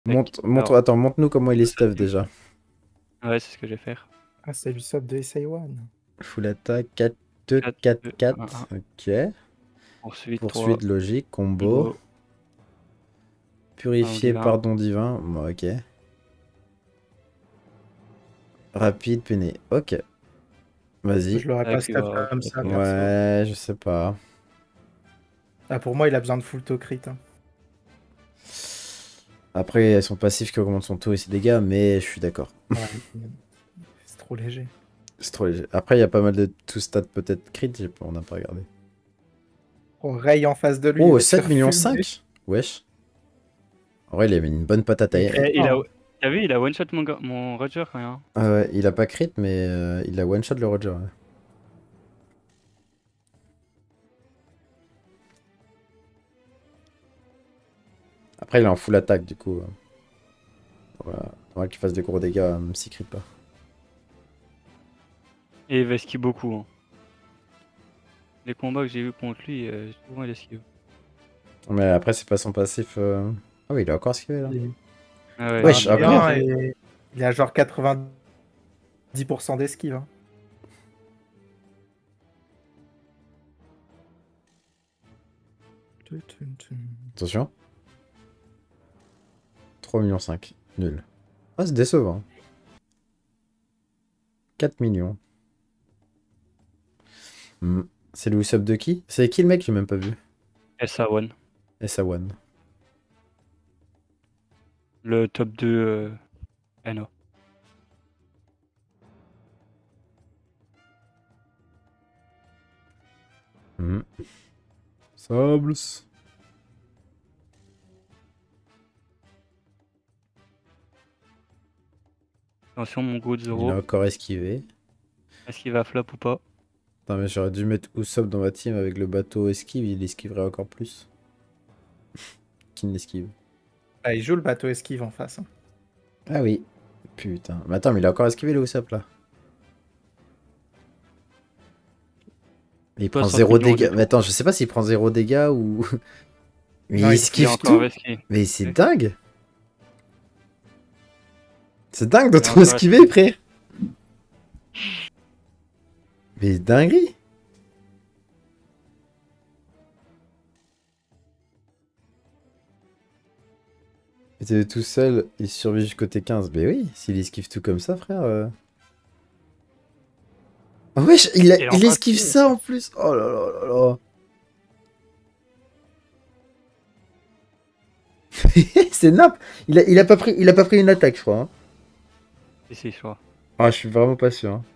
Tac. Montre, Alors, attends, montre-nous comment il est stuff déjà. ouais, c'est ce que je vais faire. Ah, c'est du sub de SA1. Full attack, 4, 2, 4, 4, 2, 1, 4. 1. Ok. Ensuite, 3, Poursuite logique, combo. combo, pardon Purifier, divin. pardon divin. Bon, ok. Rapide, peiné. Ok. Vas-y. Je l'aurais pas Avec lui, staff ouais, comme avec ça, lui. perso. Ouais, je sais pas. Ah, pour moi, il a besoin de full to crit. Hein. Après, son passif qui augmente son taux et ses dégâts, mais je suis d'accord. Ouais, c'est trop léger. C'est trop léger. Après, il y a pas mal de tout stats peut-être crit, on n'a pas regardé. Oh, Ray en face de lui, il Oh, va se 7 faire millions fumer. 5. Wesh. En vrai, il a mis une bonne patate à Il elle. crée- Il a, Non. t'as vu, il a one shot mon Roger quand même. Ah ouais, il a pas crit, mais il a one shot le Roger. Ouais. Après, il est en full attaque du coup. Voilà. Faudra qu'il fasse des gros dégâts, même s'il crit pas. Et il va esquiver beaucoup. Hein. Les combats que j'ai vus contre lui, souvent il esquive. Mais après, c'est pas son passif. Ah oui, il a encore esquivé là. Ah ouais, Wesh, Ah, il après. bien, fait- et il a genre 90% d'esquive. Hein. Attention. 3 millions 5. Nul. Ah, c'est décevant. 4 millions. Hmm. C'est le sub de qui? C'est qui le mec? J'ai même pas vu. SA1. SA1. Le top 2 NA. Hmm. Sables. Attention mon Good Il a Zoro. encore esquivé. Est-ce qu'il va flop ou pas? Putain, mais j'aurais dû mettre Usopp dans ma team avec le bateau esquive, il esquiverait encore plus. Qui ne l'esquive? Ah, il joue le bateau esquive en face. Hein. Ah oui. Putain. Mais attends, mais il a encore esquivé le Usopp là. Mais il prend 60 zéro millions dégâts. du Mais tout. attends, je sais pas s'il prend zéro dégâts ou. Mais Non, il il- Il a esquive encore tout. esquivé. Mais c'est Oui. dingue. C'est dingue de Il a trop encore esquiver, esquivé. frère. Mais dinguerie. Il était tout seul, il survit jusqu'au T15. Mais oui, s'il esquive tout comme ça, frère. Ah wesh, Il a il encore esquive esquivé. ça en plus. Oh là là là là. C'est nappe. Il a pas pris une attaque, je crois. Hein. Si, je crois. Ah, je suis vraiment pas sûr. Hein.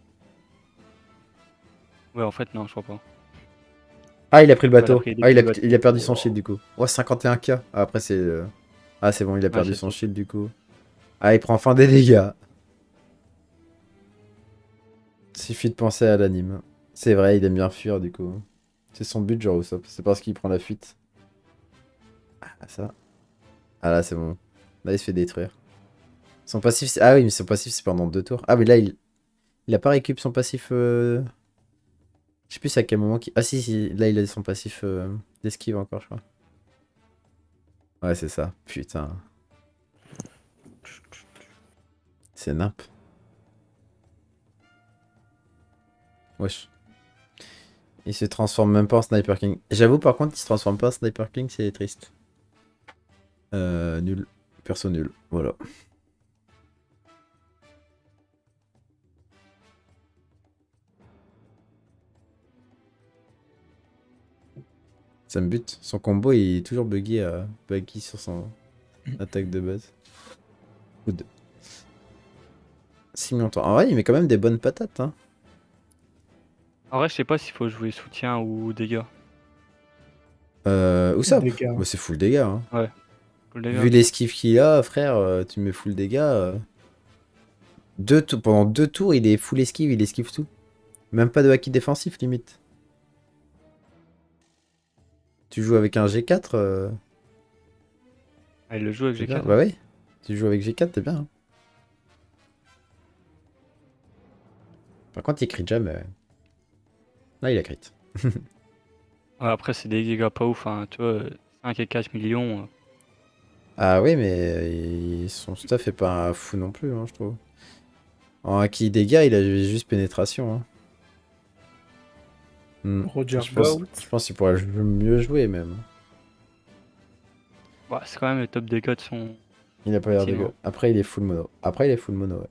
Ouais, en fait, non, je crois pas. Ah, il a pris le Ouais, il a bateau. pris Ah, le bateau. il a perdu son shield Wow. du coup. Oh, 51k. Ah, après, c'est. Ah, c'est bon, il a Ouais, perdu c'est son tout. shield du coup. Ah, il prend enfin des dégâts. Suffit de penser à l'anime. C'est vrai, il aime bien fuir du coup. C'est son but, genre, Usopp. C'est parce qu'il prend la fuite. Ah, ça. Ah, là, c'est bon. Là, il se fait détruire. Son passif, c'est. Ah oui, mais son passif, c'est pendant 2 tours. Ah, mais là, il a pas récup son passif. Je sais plus c'est à quel moment. Ah, si, si, là, il a son passif d'esquive encore, je crois. Ouais, c'est ça. Putain. C'est nimp. Wesh. Il se transforme même pas en Sniper King. J'avoue, par contre, il se transforme pas en Sniper King, c'est triste. Nul. Perso nul. Voilà. Ça me bute. Son combo il est toujours buggy sur son attaque de base. Good. 6 millions de temps. En vrai, il met quand même des bonnes patates. Hein. En vrai, je sais pas s'il faut jouer soutien ou dégâts. Où ça? Dégâts. Bah, c'est full dégâts. Hein. Ouais, pour le dégât, Vu ok. l'esquive qu'il a, frère, tu mets full dégâts. Pendant 2 tours, il est full esquive, il esquive tout. Même pas de haki défensif, limite. Tu joues avec un G4, Ah, il le joue avec t'es bien. G4. Bah ouais. Tu joues avec G4, t'es bien. Hein. Par contre, il crit jamais. Là, il a crit. Ouais, après, c'est des dégâts pas ouf. Hein. Tu vois, 5 et 4 millions. Ah oui, mais son stuff est pas fou non plus, hein, je trouve. En acquis dégâts, il avait juste pénétration. Hein. Roger Je Goat. pense qu'il pourrait mieux jouer même. Bah, c'est quand même le top dégâts de son. Il a pas l'air Effectivement. dégueu. Après, il est full mono. Ouais.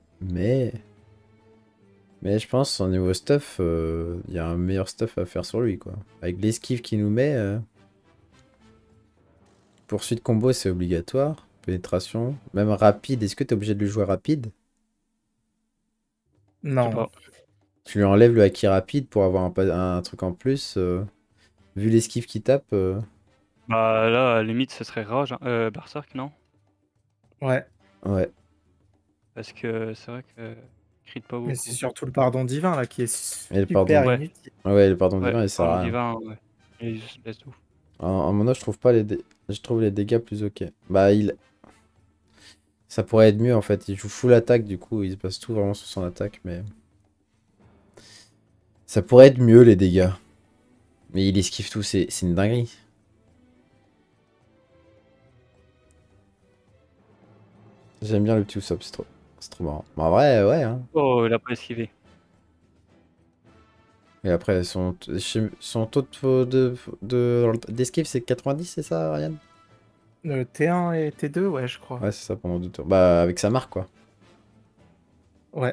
Mais je pense au niveau stuff, il y a un meilleur stuff à faire sur lui, quoi. Avec l'esquive qu'il nous met, poursuite combo, c'est obligatoire. Pénétration, même rapide. Est-ce que t'es obligé de le jouer rapide? Je sais Non. pas. Tu lui enlèves le haki rapide pour avoir un truc en plus. Vu l'esquive qu'il tape, Bah là, à la limite, ce serait Rage, hein. Berserk, non? Ouais. ouais. Parce que c'est vrai que crit pas Mais beaucoup. c'est surtout le pardon divin là qui est Et le super pardon. Ouais. inutile. Ouais, le pardon Ouais, divin, il sert à pardon rien. divin, ouais. Il est juste laisse tout. En mono, je trouve pas je trouve les dégâts plus ok. Bah, ça pourrait être mieux en fait. Il joue full attaque, du coup, il se base tout vraiment sur son attaque, mais. Ça pourrait être mieux les dégâts. Mais il esquive tout, c'est une dinguerie. J'aime bien le petit Usopp, c'est trop marrant. Mais en vrai, ouais. Hein. Oh, il a pas esquivé. Et après, son taux d'esquive, c'est 90, c'est ça, Ryan? T1 et T2, ouais, je crois. Ouais, c'est ça pendant 2 tours. Bah, avec sa marque, quoi. Ouais.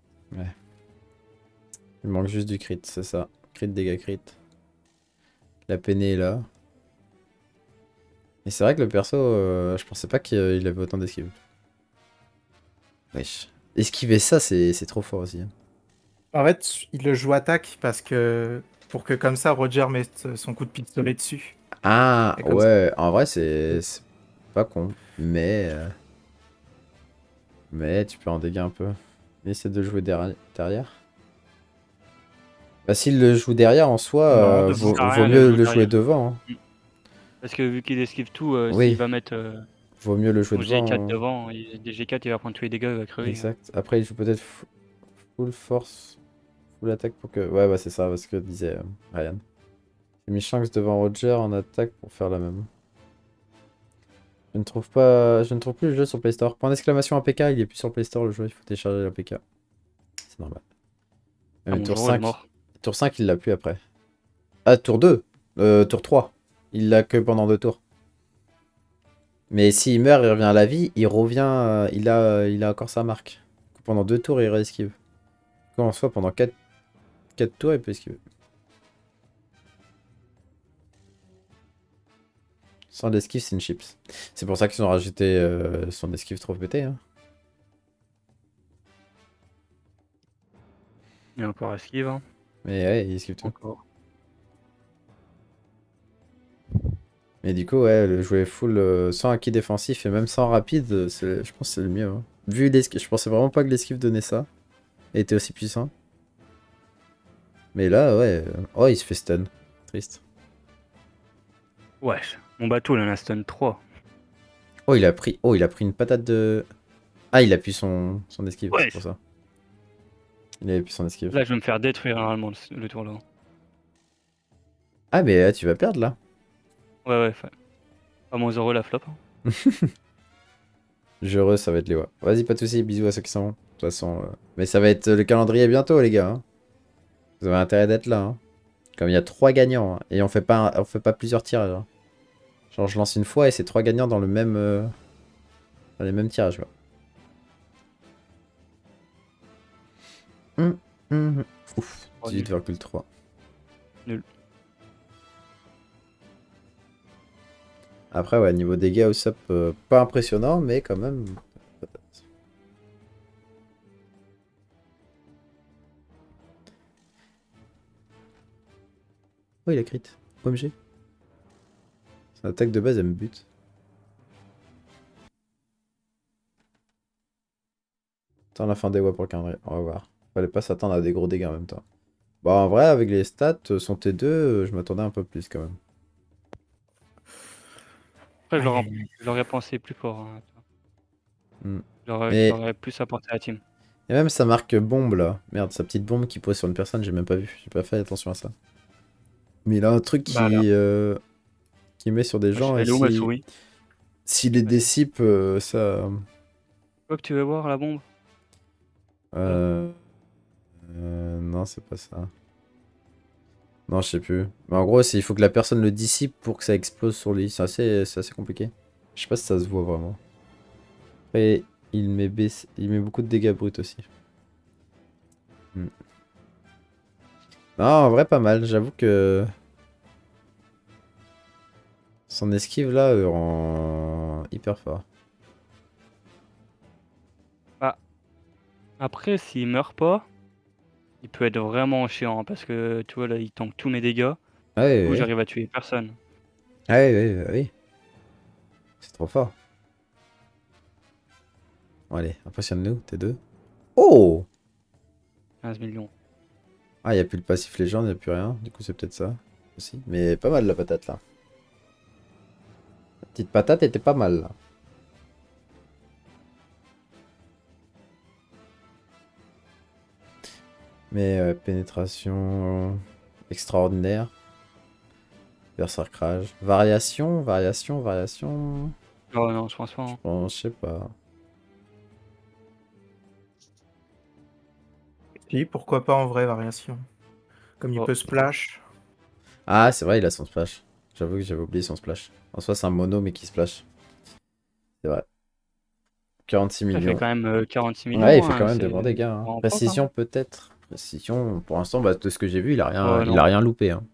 Il manque juste du crit, c'est ça. Crit, dégâts, crit. La peinée est là. Et c'est vrai que le perso, je pensais pas qu'il avait autant d'esquive. Wesh. Esquiver ça, c'est trop fort aussi. Hein. En fait, il le joue attaque parce que pour que comme ça Roger mette son coup de pistolet dessus. Ah, Et comme ça. ouais, en vrai, c'est pas con. Mais tu peux en dégager un peu. Essaie de jouer derrière. Bah, s'il le joue derrière en soi, Non, ça sert à vaut rien de mieux jouer le jouer derrière. devant. Hein. Parce que vu qu'il esquive tout, Oui, s'il va mettre vaut mieux le jouer son G4 devant. Hein. devant, des G4, il va prendre tous les dégâts, il va crever. Hein. Exact. Après, il joue peut-être full force, full attaque pour que. Ouais, bah, c'est ça, parce que disait Ryan. J'ai mis Shanks devant Roger en attaque pour faire la même. Je ne trouve plus le jeu sur Play Store. Point d'exclamation APK, il est plus sur Play Store le jeu, il faut télécharger l'APK. C'est normal. Ah, Mais mon Zoro est mort. tour 5, il l'a plus après. Ah, tour 2 tour 3. Il l'a que pendant 2 tours. Mais s'il meurt, il revient à la vie, il revient, il a encore sa marque. Pendant 2 tours, il réesquive. En soit, pendant 4 tours, il peut esquiver. Sans l'esquive, c'est une chips. C'est pour ça qu'ils ont rajouté son esquive trop pété. Hein. Il y a encore esquive. Hein. Mais ouais, il esquive tout. Encore. Mais du coup, ouais, le jouer full sans acquis défensif et même sans rapide, je pense que c'est le mieux. Hein. Vu l'esquive, je pensais vraiment pas que l'esquive donnait ça. Et était aussi puissant. Mais là, ouais. Oh, il se fait stun. Triste. Wesh, mon bateau, il en a stun 3. Oh, il a pris une patate de. Ah, il a pu son esquive, Ouais. c'est pour ça. Il avait pu son esquive. Là, je vais me faire détruire normalement le tour là. Ah, mais là, tu vas perdre là. Ouais. Pas mon Zoro la flop. Hein. Heureux, ça va être les voix. Vas-y, pas de soucis, bisous à ceux qui s'en vont. De toute façon. Mais ça va être le calendrier bientôt, les gars. Hein. Vous avez intérêt d'être là. Hein. Comme il y a 3 gagnants. Hein. Et on fait pas plusieurs tirages. Hein. Genre, je lance une fois et c'est 3 gagnants dans le même. Dans les mêmes tirages. Ouais. Ouf, 18,3. Nul. Après, ouais, niveau dégâts au sap, pas impressionnant, mais quand même. Oh, il a crit. OMG. Son attaque de base, elle me bute. Attends la fin des voix pour le calendrier. On va voir. Fallait pas s'attendre à des gros dégâts en même temps. Bon, en vrai, avec les stats, son T2, je m'attendais un peu plus quand même. Après, je l'aurais pensé plus fort. Hein. Mais- J'aurais plus apporté à la team. Et même sa marque bombe là. Merde, sa petite bombe qui pose sur une personne, j'ai même pas vu. J'ai pas fait attention à ça. Mais il a un truc qui met sur des gens Elle et est où ma si... souris? S'il les dissipe, ça... Quoi que tu veux voir la bombe? Euh... non, c'est pas ça. Non, je sais plus. Mais en gros, il faut que la personne le dissipe pour que ça explose sur lui. C'est assez compliqué. Je sais pas si ça se voit vraiment. Après, il met beaucoup de dégâts bruts aussi. Hmm. Non, en vrai, pas mal. J'avoue que son esquive là rend hyper fort. Bah, après, s'il meurt pas, il peut être vraiment chiant hein, parce que tu vois là, il tank tous mes dégâts. Ah Du coup, oui, oui. j'arrive à tuer personne. Ah oui, oui, oui, oui. C'est trop fort. Bon, allez, impressionne-nous, t'es deux. Oh! 15 millions. Ah, il n'y a plus le passif légende, il n'y a plus rien. Du coup, c'est peut-être ça aussi. Mais pas mal la patate là. La petite patate était pas mal là. Mais pénétration extraordinaire. Berserkrage. Variation, variation, variation. Oh non, je pense pas. Hein. Bon, je sais pas. Si, pourquoi pas en vraie variation. Comme il Oh. peut splash. Ah, c'est vrai, il a son splash. J'avoue que j'avais oublié son splash. En soi, c'est un mono, mais qui splash. C'est vrai. 46 Ça fait millions. quand même 46 Ouais, il millions. fait quand Hein, même de c'est bons dégâts. Hein. en propre, Précision, hein. peut-être. Précision, pour l'instant, bah, de ce que j'ai vu, Oh il a non. rien loupé. Hein.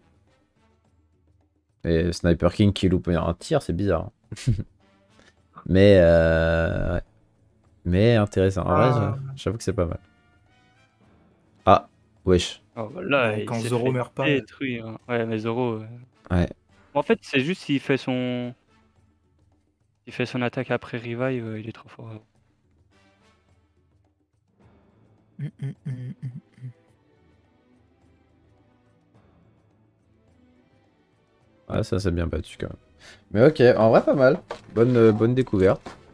Et Sniper King qui loupe un tir, c'est bizarre. Mais, ouais. Mais intéressant. En vrai, Ah, j'avoue que c'est pas mal. Ah, wesh. Oh, bah là, ouais, il quand s'est Zoro fait meurt pas. détruire. Ouais, mais Zoro. Ouais. En fait, c'est juste s'il fait son. Il fait son attaque après revive, il est trop fort. Hum, hum, hum, hum. Ouais, ça s'est bien battu quand même. Mais ok, en vrai, pas mal. Bonne découverte.